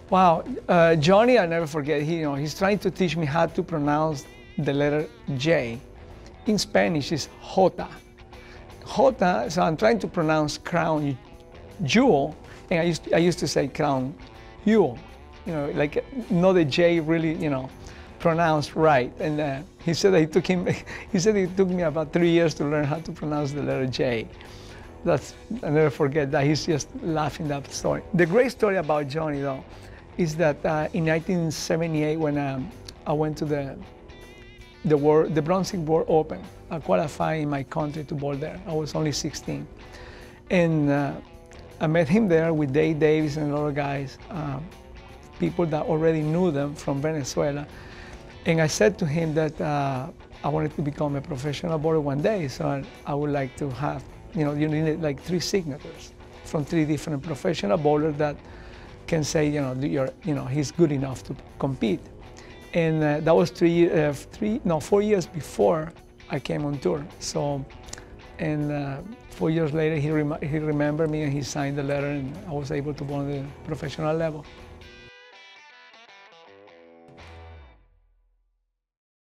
Wow, Johnny, I never forget. He's trying to teach me how to pronounce the letter J. In Spanish, it's Jota. Jota. So I'm trying to pronounce crown jewel, and I used to say crown jewel. Like not the J really, pronounced right. And he said that it took me about 3 years to learn how to pronounce the letter J. I never forget that. He's just laughing that story. The great story about Johnny, though, is that in 1978, when I went to the Brunswick World Open, I qualified in my country to bowl there. I was only 16. And I met him there with Dave Davis and other guys, people that already knew them from Venezuela. And I said to him that I wanted to become a professional bowler one day, so I would like to have, you need like 3 signatures from 3 different professional bowlers that can say, he's good enough to compete. And that was 4 years before I came on tour. So, and 4 years later, he remembered me and he signed the letter, and I was able to bowl on the professional level.